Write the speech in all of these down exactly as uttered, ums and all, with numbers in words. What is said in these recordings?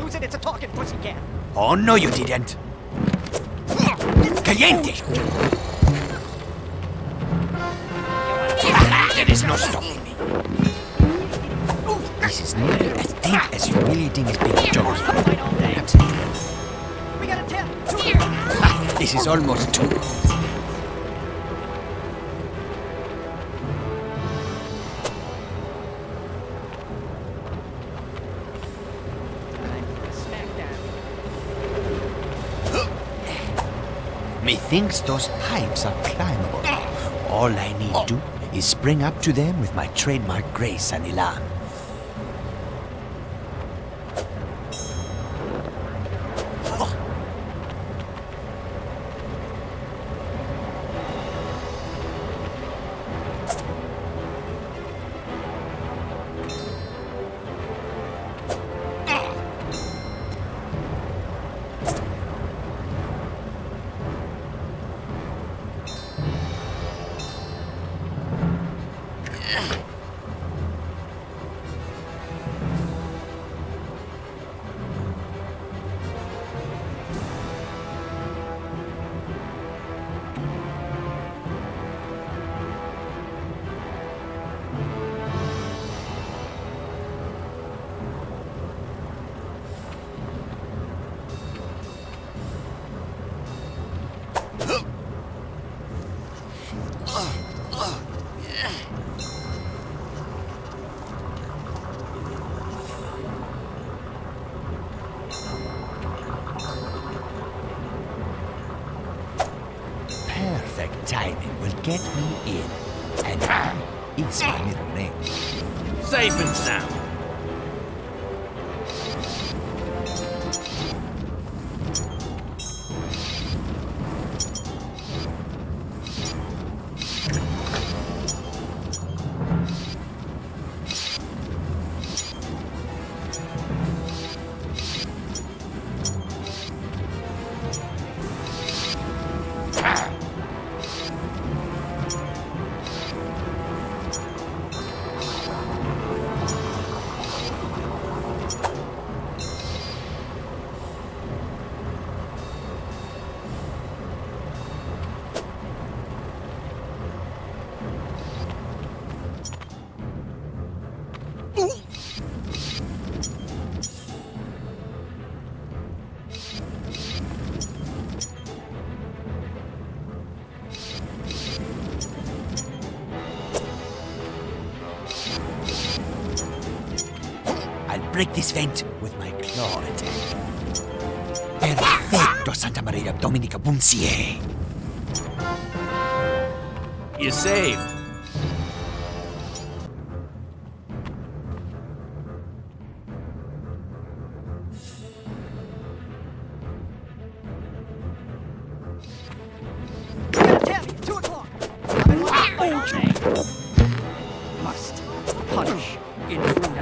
use it, it's a talking pussycat. Oh, no you didn't. Caliente! There is no stopping me. This is nearly as deep as humiliating as being a junkie. Perhaps We got a ten. this is almost too. Methinks those pipes are climbable. All I need do is spring up to them with my trademark grace and elan. Perfect timing will get me in. And that is my middle name. Safe and sound. I'll break this vent with my claw attack. Perfecto, Santa Maria Dominica Buncie. You saved. We got a ten. Two o'clock. Must punish intruder.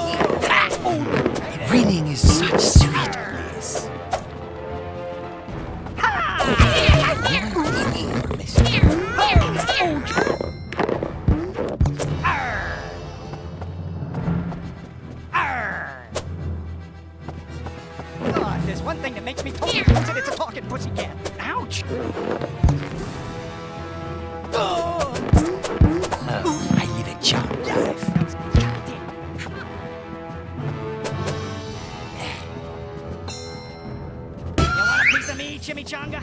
Reading is such sweet bliss. God, there's one thing that makes me totally lose it, it's a talking pussycat. Ouch! Oh, I live a charmed life. You want a piece of me, chimichanga?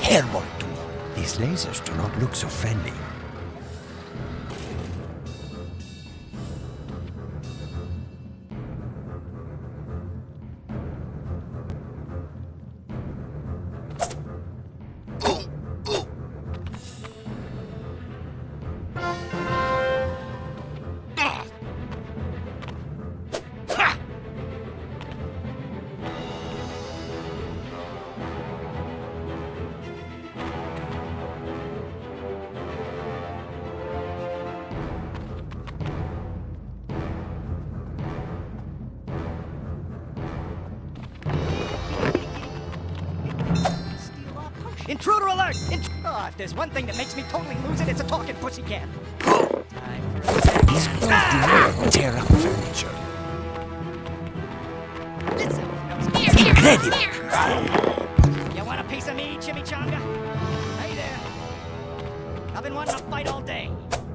Herbolton. These lasers do not look so friendly. Intruder alert! Int oh, if there's one thing that makes me totally lose it, it's a talking pussycat. Time for a These clothes do not tear up furniture. Incredible! You want a piece of me, Chimichanga? Hey there. I've been wanting to fight all day.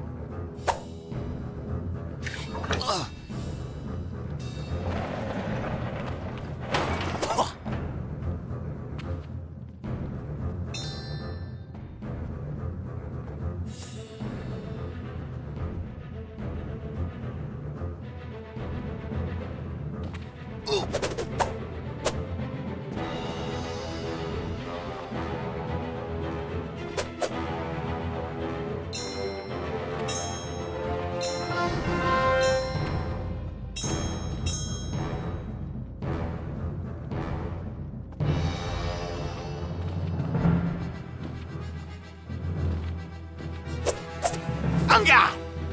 Unga!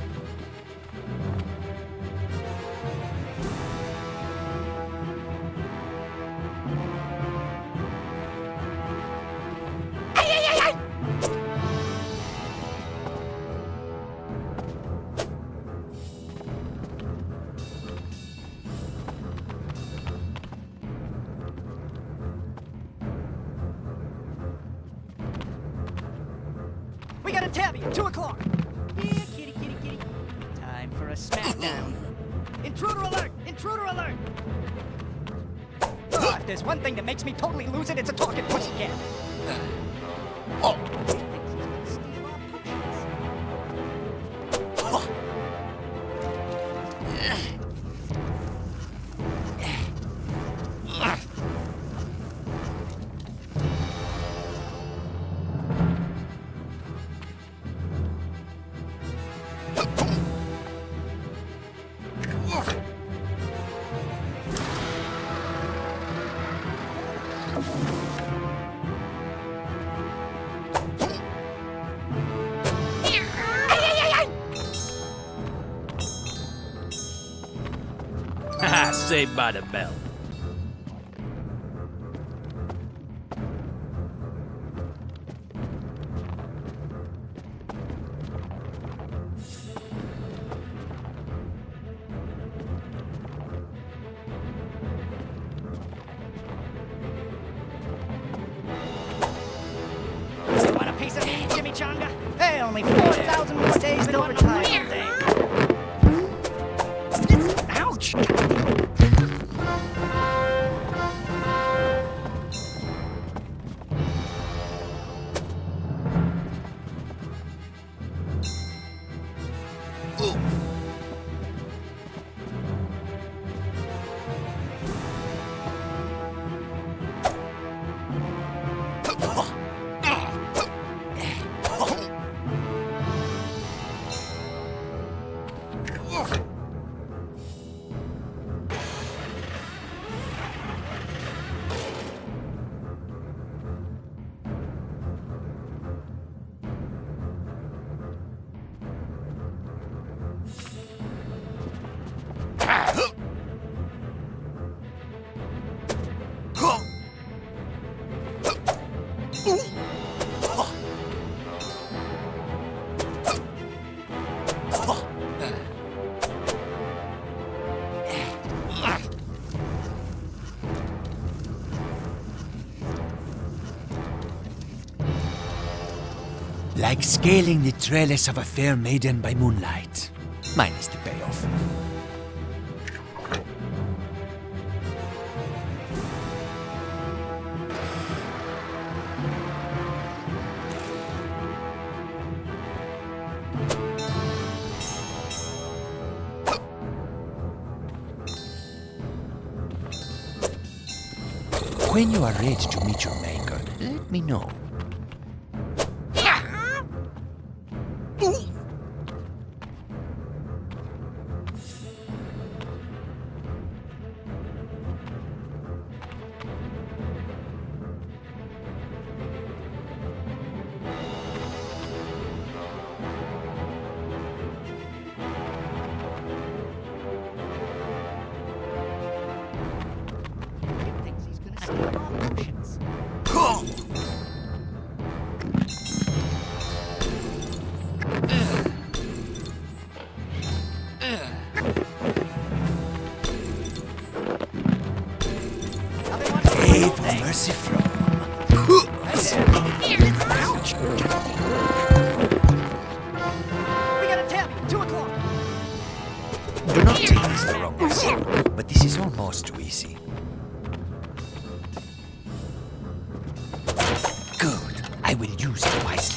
We got a tabby at two o'clock. Yeah, kitty, kitty, kitty. Time for a smackdown. Intruder alert! Intruder alert! Oh, if there's one thing that makes me totally lose it, it's a talking pussycat. Oh. Haha, saved by the bell. You want a piece of me, Chimichanga? Hey, only four thousand more days till retirement day. Ouch! Like scaling the trellis of a fair maiden by moonlight. Minus the payoff. When you are ready to meet your maker, let me know. He thinks he's gonna steal our potions. Another one? Pray for Thanks. mercy from. Hey there. Ouch. We got a tabby. Two o'clock. Do not take this the wrong way, but this is almost too easy. Good. I will use it wisely.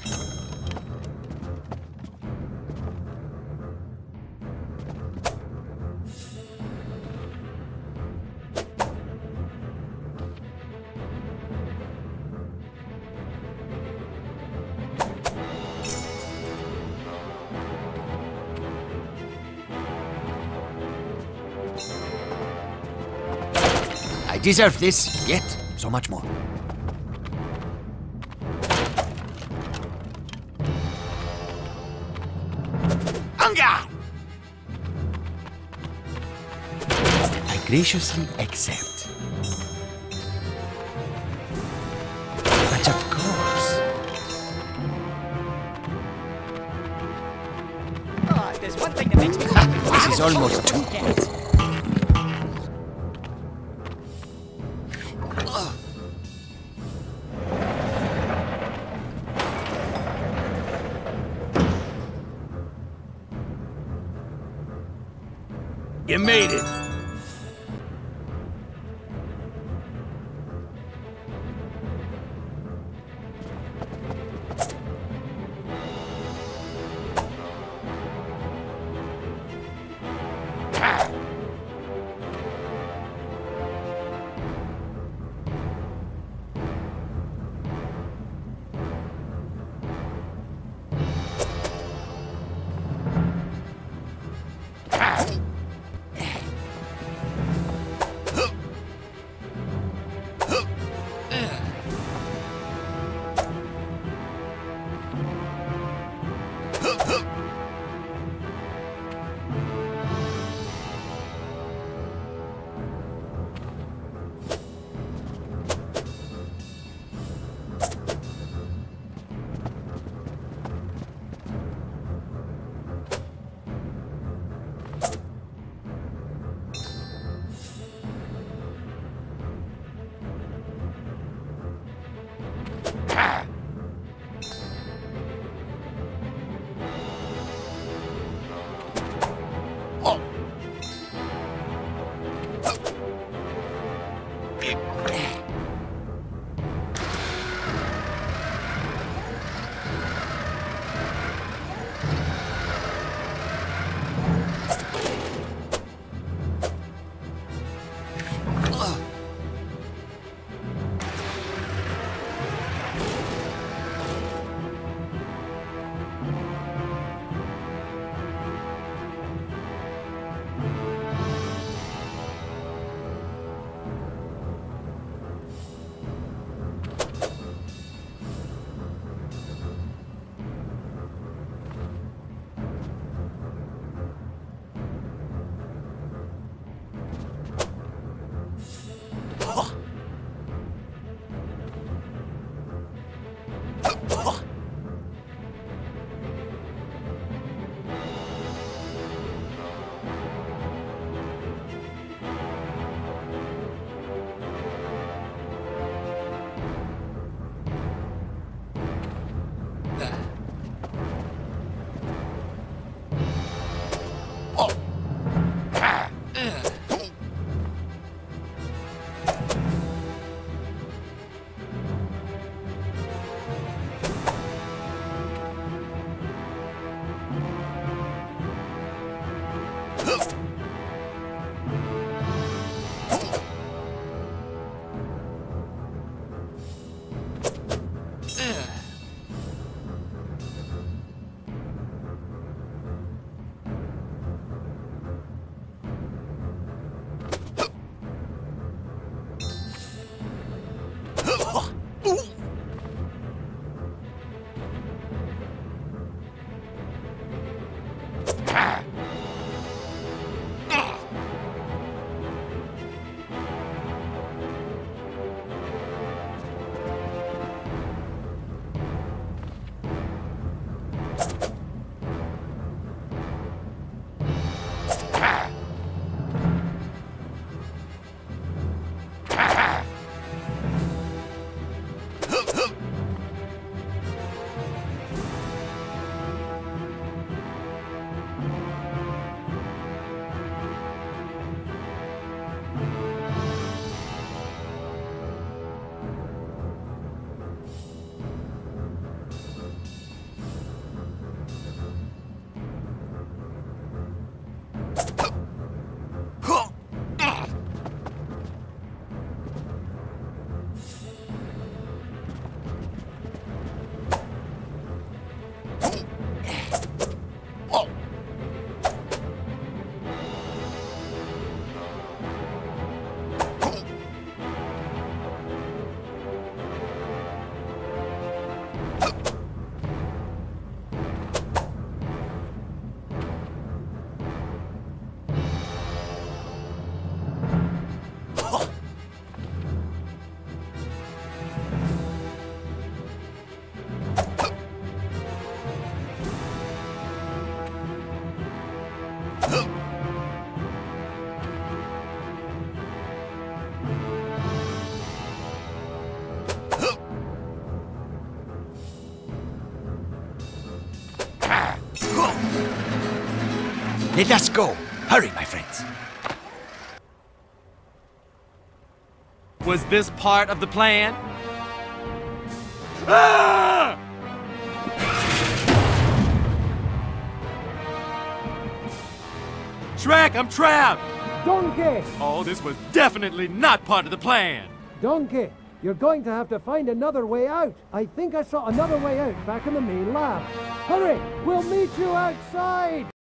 I deserve this, yet so much more. Hunger! I graciously accept. But of course. Oh, if there's one thing that makes me happy. This is almost too Yes. You made it. Let us go. Hurry, my friends. Was this part of the plan? Ah! Shrek, I'm trapped! Donkey! Oh, this was definitely not part of the plan! Donkey, you're going to have to find another way out. I think I saw another way out back in the main lab. Hurry! We'll meet you outside!